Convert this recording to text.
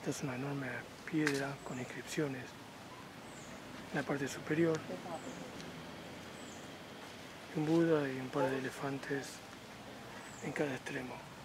Esta es una enorme piedra con inscripciones en la parte superior. Un Buda y un par de elefantes en cada extremo.